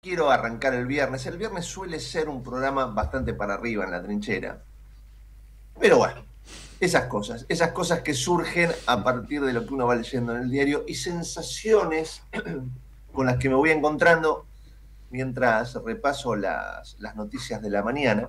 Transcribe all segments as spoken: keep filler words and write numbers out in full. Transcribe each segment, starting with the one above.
quiero arrancar el viernes. El viernes suele ser un programa bastante para arriba en la trinchera. Pero bueno, esas cosas, esas cosas que surgen a partir de lo que uno va leyendo en el diario y sensaciones con las que me voy encontrando mientras repaso las, las noticias de la mañana,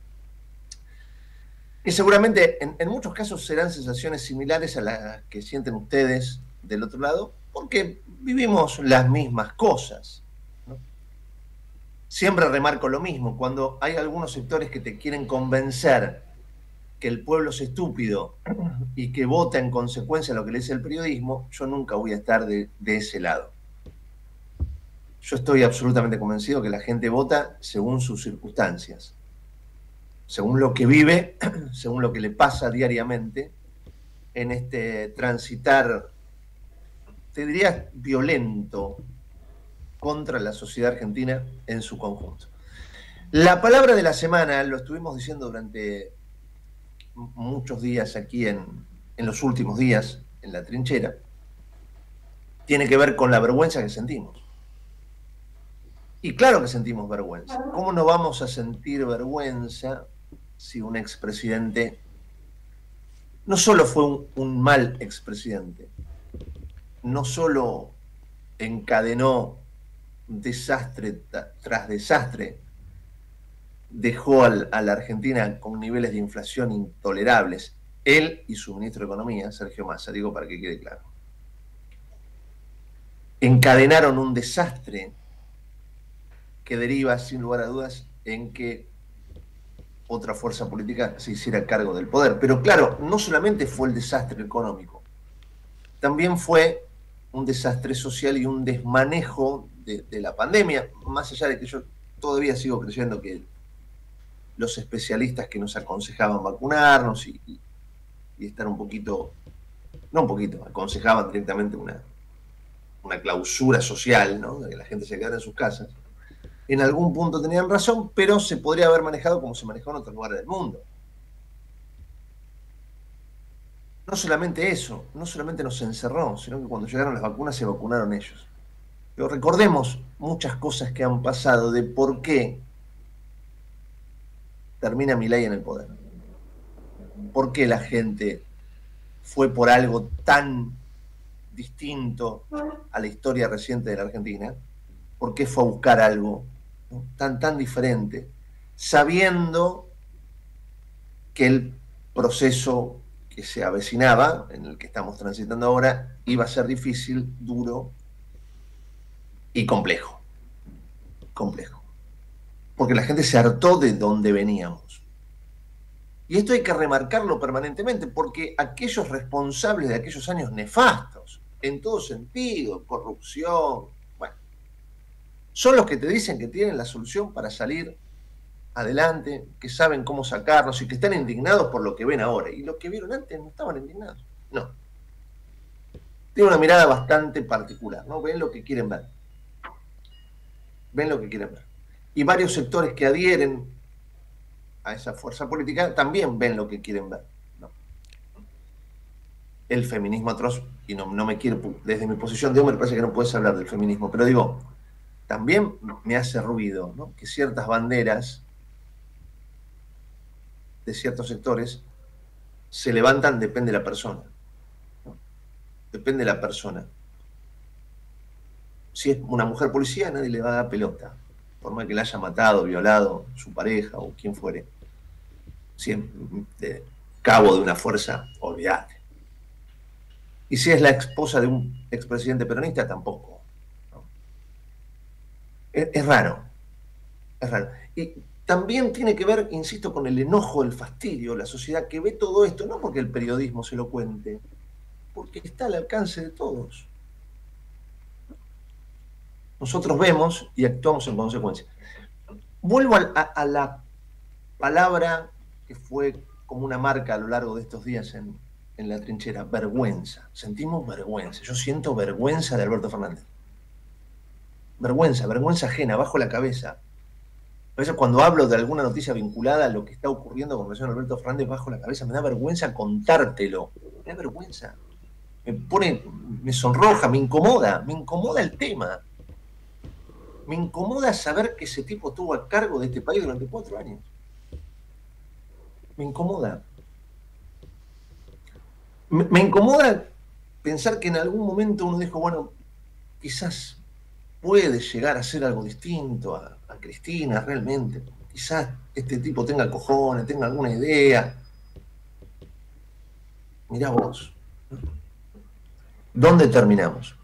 que seguramente en, en muchos casos serán sensaciones similares a las que sienten ustedes del otro lado, porque vivimos las mismas cosas, ¿no? Siempre remarco lo mismo, cuando hay algunos sectores que te quieren convencer que el pueblo es estúpido y que vota en consecuencia a lo que le dice el periodismo, yo nunca voy a estar de, de ese lado. Yo estoy absolutamente convencido que la gente vota según sus circunstancias, según lo que vive, según lo que le pasa diariamente en este transitar, te diría, violento contra la sociedad argentina en su conjunto. La palabra de la semana, lo estuvimos diciendo durante muchos días aquí en, en los últimos días en la trinchera, tiene que ver con la vergüenza que sentimos. Y claro que sentimos vergüenza. ¿Cómo no vamos a sentir vergüenza si un expresidente no solo fue un, un mal expresidente, no solo encadenó desastre tras desastre, dejó al, a la Argentina con niveles de inflación intolerables, él y su ministro de Economía, Sergio Massa, digo para que quede claro, encadenaron un desastre que deriva, sin lugar a dudas, en que otra fuerza política se hiciera cargo del poder. Pero claro, no solamente fue el desastre económico, también fue un desastre social y un desmanejo de, de la pandemia, más allá de que yo todavía sigo creyendo que los especialistas que nos aconsejaban vacunarnos y, y, y estar un poquito, no un poquito, aconsejaban directamente una, una clausura social, ¿no? De que la gente se quedara en sus casas, en algún punto tenían razón, pero se podría haber manejado como se manejó en otros lugares del mundo. No solamente eso, no solamente nos encerró, sino que cuando llegaron las vacunas se vacunaron ellos. Pero recordemos muchas cosas que han pasado de por qué termina Milei en el poder. ¿Por qué la gente fue por algo tan distinto a la historia reciente de la Argentina? ¿Por qué fue a buscar algo, ¿no?, tan, tan diferente, sabiendo que el proceso que se avecinaba, en el que estamos transitando ahora, iba a ser difícil, duro y complejo? Complejo. Porque la gente se hartó de donde veníamos. Y esto hay que remarcarlo permanentemente, porque aquellos responsables de aquellos años nefastos, en todo sentido, corrupción, bueno, son los que te dicen que tienen la solución para salir adelante, que saben cómo sacarnos y que están indignados por lo que ven ahora. Y los que vieron antes no estaban indignados. No. Tienen una mirada bastante particular, ¿no? Ven lo que quieren ver. Ven lo que quieren ver. Y varios sectores que adhieren a esa fuerza política también ven lo que quieren ver, ¿no? El feminismo atroz, y no, no me quiero, desde mi posición de hombre, me parece que no puedes hablar del feminismo, pero digo, también me hace ruido, ¿no?, que ciertas banderas de ciertos sectores se levantan, depende de la persona, ¿no? Depende de la persona. Si es una mujer policía, nadie le va a dar pelota, por más que la haya matado, violado su pareja o quien fuere. Si es de cabo de una fuerza, olvídate. Y si es la esposa de un expresidente peronista, tampoco, ¿no? Es, es raro, es raro. Y también tiene que ver, insisto, con el enojo, el fastidio, la sociedad que ve todo esto, no porque el periodismo se lo cuente, porque está al alcance de todos. Nosotros vemos y actuamos en consecuencia. Vuelvo a, a, a la palabra que fue como una marca a lo largo de estos días en, en la trinchera: vergüenza. Sentimos vergüenza. Yo siento vergüenza de Alberto Fernández. Vergüenza, vergüenza ajena, bajo la cabeza. A veces cuando hablo de alguna noticia vinculada a lo que está ocurriendo con relación a Alberto Fernández, bajo la cabeza, me da vergüenza contártelo. Me da vergüenza. Me pone, me sonroja, me incomoda, me incomoda el tema. Me incomoda saber que ese tipo estuvo a cargo de este país durante cuatro años. Me incomoda. Me, me incomoda pensar que en algún momento uno dijo, bueno, quizás puede llegar a ser algo distinto a, a Cristina realmente. Quizás este tipo tenga cojones, tenga alguna idea. Mirá vos. ¿Dónde terminamos?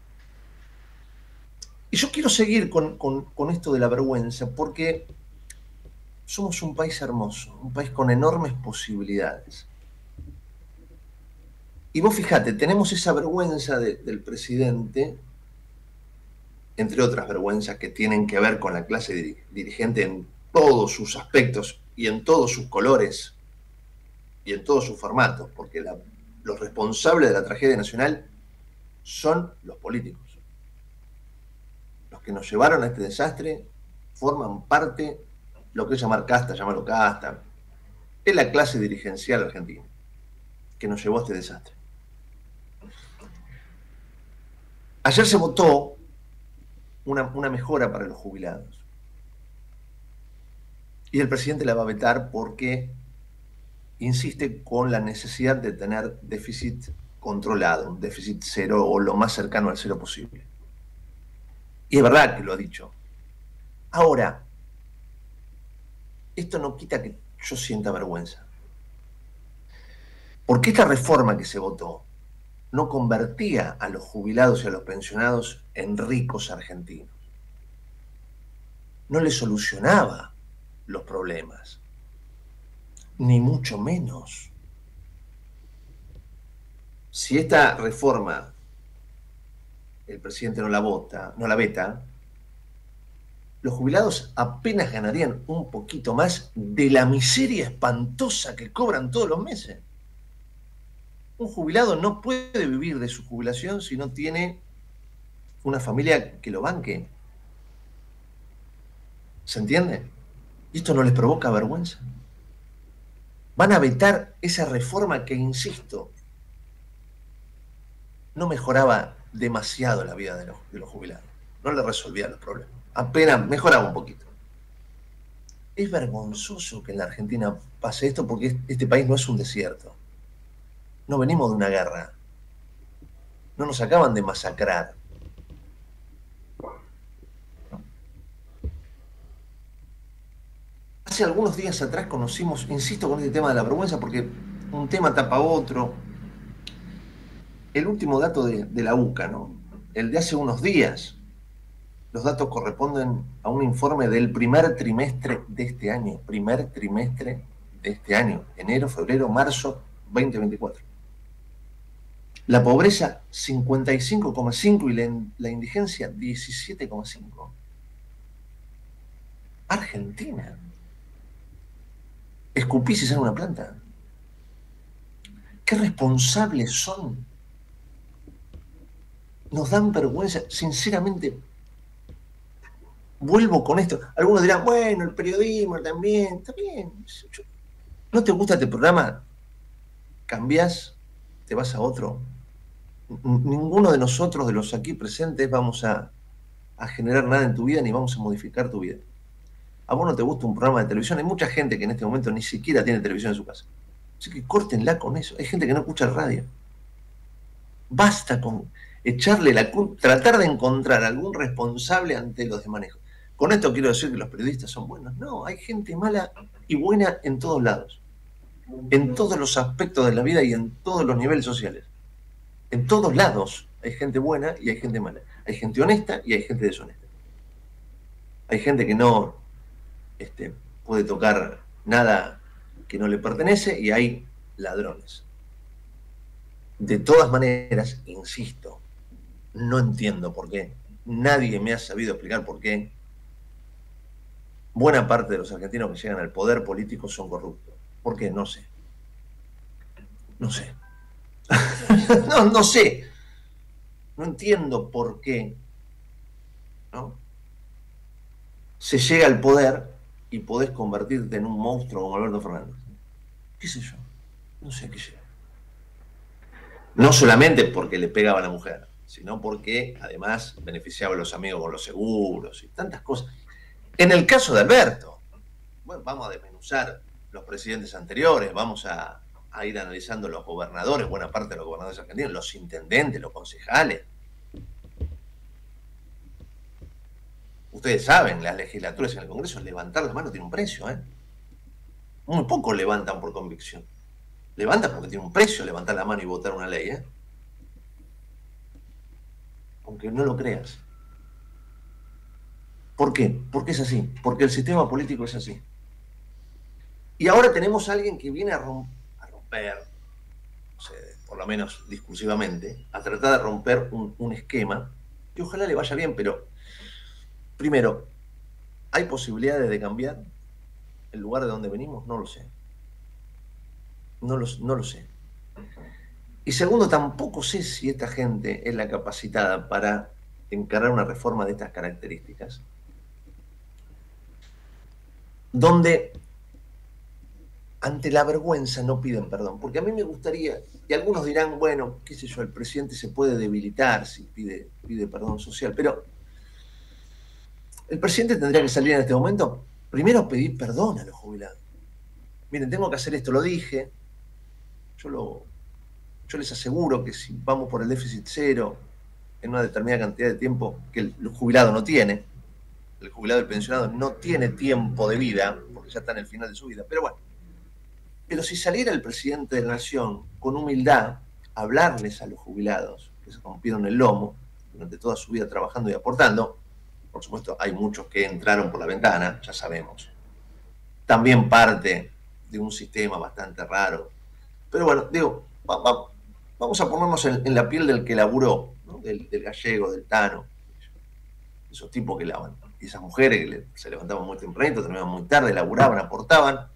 Y yo quiero seguir con, con, con esto de la vergüenza, porque somos un país hermoso, un país con enormes posibilidades. Y vos fijate, tenemos esa vergüenza de, del presidente, entre otras vergüenzas que tienen que ver con la clase dirigente en todos sus aspectos y en todos sus colores y en todos sus formatos, porque la, los responsables de la tragedia nacional son los políticos. Los que nos llevaron a este desastre forman parte, lo que es llamar casta, llamarlo casta, es la clase dirigencial argentina que nos llevó a este desastre. Ayer se votó una, una mejora para los jubilados. Y el presidente la va a vetar porque insiste con la necesidad de tener déficit controlado, un déficit cero o lo más cercano al cero posible. Y es verdad que lo ha dicho. Ahora, esto no quita que yo sienta vergüenza. Porque esta reforma que se votó no convertía a los jubilados y a los pensionados en ricos argentinos. No les solucionaba los problemas, ni mucho menos. Si esta reforma el presidente no la vota, no la veta, los jubilados apenas ganarían un poquito más de la miseria espantosa que cobran todos los meses. Un jubilado no puede vivir de su jubilación si no tiene una familia que lo banque. ¿Se entiende? ¿Y esto no les provoca vergüenza? Van a vetar esa reforma que, insisto, no mejoraba demasiado la vida de los, de los jubilados. No le resolvía los problemas. Apenas mejoraba un poquito. Es vergonzoso que en la Argentina pase esto porque este país no es un desierto. No venimos de una guerra. No nos acaban de masacrar. Hace algunos días atrás conocimos, insisto con este tema de la vergüenza porque un tema tapa otro, el último dato de, de la U C A, ¿no? El de hace unos días. Los datos corresponden a un informe del primer trimestre de este año. Primer trimestre de este año. Enero, febrero, marzo veinte veinticuatro. La pobreza cincuenta y cinco coma cinco y la, la indigencia diecisiete coma cinco. Argentina. Escupí si sale una planta. ¿Qué responsables son? Nos dan vergüenza. Sinceramente, vuelvo con esto. Algunos dirán, bueno, el periodismo también. Está bien. ¿No te gusta este programa? Cambiás, te vas a otro. Ninguno de nosotros, de los aquí presentes, vamos a, a generar nada en tu vida ni vamos a modificar tu vida. A vos no te gusta un programa de televisión. Hay mucha gente que en este momento ni siquiera tiene televisión en su casa. Así que córtenla con eso. Hay gente que no escucha radio. Basta con echarle la culpa, tratar de encontrar algún responsable ante los desmanejos. Con esto quiero decir que los periodistas son buenos. No, hay gente mala y buena en todos lados. En todos los aspectos de la vida y en todos los niveles sociales. En todos lados hay gente buena y hay gente mala. Hay gente honesta y hay gente deshonesta. Hay gente que no este, puede tocar nada que no le pertenece y hay ladrones. De todas maneras, insisto, no entiendo por qué. Nadie me ha sabido explicar por qué buena parte de los argentinos que llegan al poder político son corruptos. ¿Por qué? No sé. No sé. no, no sé. No entiendo por qué, ¿no? Se llega al poder y podés convertirte en un monstruo como Alberto Fernández. ¿Qué sé yo? No sé qué llega. No solamente porque le pegaba a la mujer, sino porque además beneficiaba a los amigos con los seguros y tantas cosas. En el caso de Alberto, bueno, vamos a desmenuzar los presidentes anteriores, vamos a, a ir analizando los gobernadores, buena parte de los gobernadores argentinos, los intendentes, los concejales. Ustedes saben, las legislaturas en el Congreso, levantar la mano tiene un precio, ¿eh? Muy pocos levantan por convicción. Levantan porque tiene un precio levantar la mano y votar una ley, ¿eh? Aunque no lo creas. ¿Por qué? Porque es así. Porque el sistema político es así. Y ahora tenemos a alguien que viene a, rom a romper, no sé, por lo menos discursivamente, a tratar de romper un, un esquema que ojalá le vaya bien, pero primero, ¿hay posibilidades de cambiar el lugar de donde venimos? No lo sé. No lo, no lo sé. Y segundo, tampoco sé si esta gente es la capacitada para encarar una reforma de estas características, donde ante la vergüenza no piden perdón. Porque a mí me gustaría, y algunos dirán, bueno, qué sé yo, el presidente se puede debilitar si pide, pide perdón social, pero el presidente tendría que salir en este momento, primero pedir perdón a los jubilados. Miren, tengo que hacer esto, lo dije, yo, lo, yo les aseguro que si vamos por el déficit cero en una determinada cantidad de tiempo que el, el jubilado no tiene, el jubilado, el pensionado no tiene tiempo de vida, porque ya está en el final de su vida, pero bueno, pero si saliera el presidente de la nación con humildad a hablarles a los jubilados que se rompieron el lomo durante toda su vida trabajando y aportando, por supuesto hay muchos que entraron por la ventana, ya sabemos, también parte de un sistema bastante raro, pero bueno, digo, va, va, vamos a ponernos en, en la piel del que laburó, ¿no? del, del gallego, del tano, esos tipos que lavan, y esas mujeres que le, se levantaban muy tempranito, terminaban muy tarde, laburaban, aportaban,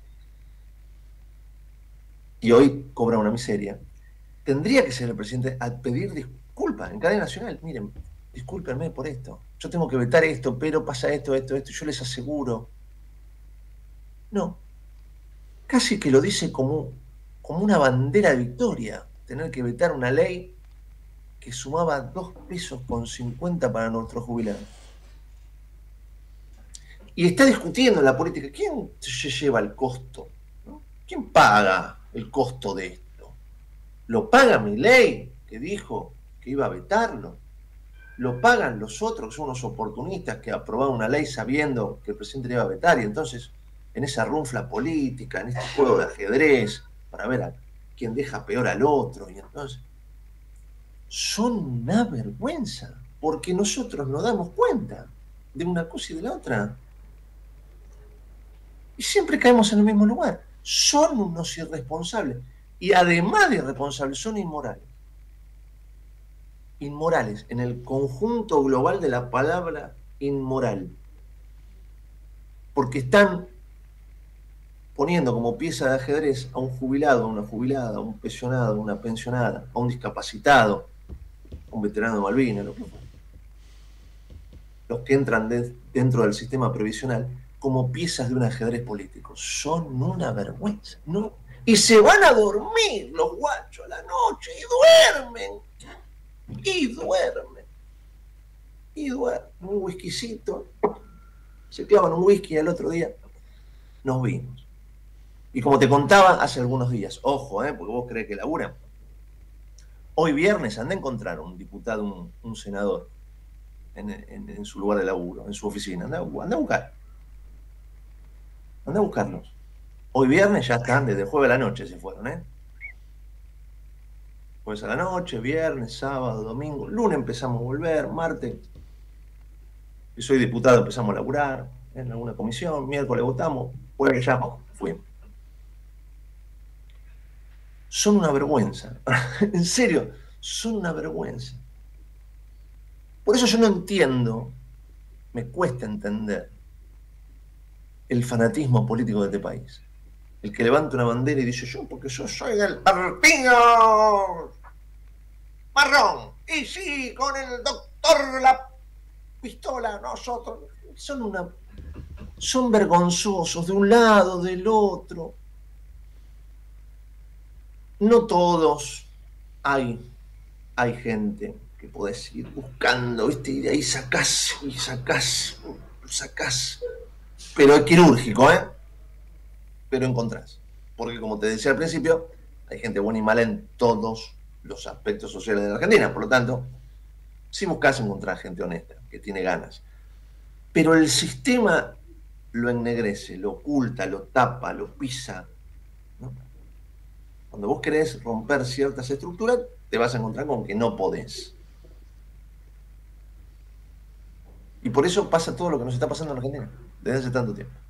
y hoy cobra una miseria. Tendría que ser el presidente a pedir disculpas en cadena nacional. Miren, discúlpenme por esto. Yo tengo que vetar esto, pero pasa esto, esto, esto. Yo les aseguro. No. Casi que lo dice como, como una bandera de victoria. Tener que vetar una ley que sumaba dos pesos con cincuenta para nuestros jubilados. Y está discutiendo en la política. ¿Quién se lleva el costo? ¿No? ¿Quién paga el costo de esto? ¿Lo paga Milei, que dijo que iba a vetarlo? ¿Lo pagan los otros, que son unos oportunistas que aprobaron una ley sabiendo que el presidente le iba a vetar? Y entonces, en esa runfla política, en este juego de ajedrez, para ver a quién deja peor al otro, y entonces, son una vergüenza, porque nosotros nos damos cuenta de una cosa y de la otra. Y siempre caemos en el mismo lugar. Son unos irresponsables. Y además de irresponsables, son inmorales. Inmorales, en el conjunto global de la palabra inmoral. Porque están poniendo como pieza de ajedrez a un jubilado, a una jubilada, a un pensionado, a una pensionada, a un discapacitado, a un veterano de Malvinas, lo que fue. Los que entran de, dentro del sistema previsional como piezas de un ajedrez político. Son una vergüenza, ¿no? Y se van a dormir los guachos a la noche y duermen. Y duermen. Y duermen. Un whiskycito. Se clavan un whisky y al otro día nos vimos. Y como te contaba hace algunos días, ojo, ¿eh? Porque vos crees que laburan. Hoy viernes andé a encontrar un diputado, un, un senador, en, en, en su lugar de laburo, en su oficina. Andá, andá a buscar. Andá a buscarlos. Hoy viernes ya están, desde el jueves a la noche se fueron, ¿eh? Jueves a la noche, viernes, sábado, domingo, lunes empezamos a volver, martes, y soy diputado, empezamos a laburar en alguna comisión, miércoles votamos, jueves ya fuimos. Son una vergüenza, en serio, son una vergüenza. Por eso yo no entiendo, me cuesta entender el fanatismo político de este país. El que levanta una bandera y dice, yo porque yo soy del partido marrón, y sí, con el doctor la pistola, nosotros, son una, son vergonzosos de un lado, del otro. No todos, hay, hay gente que podés ir buscando, ¿viste? Y de ahí sacás, y sacás, sacás. Pero es quirúrgico, ¿eh? Pero encontrás. Porque como te decía al principio, hay gente buena y mala en todos los aspectos sociales de la Argentina. Por lo tanto, si buscas encontrar gente honesta, que tiene ganas. Pero el sistema lo ennegrece, lo oculta, lo tapa, lo pisa, ¿no? Cuando vos querés romper ciertas estructuras, te vas a encontrar con que no podés. Y por eso pasa todo lo que nos está pasando en Argentina desde hace tanto tiempo.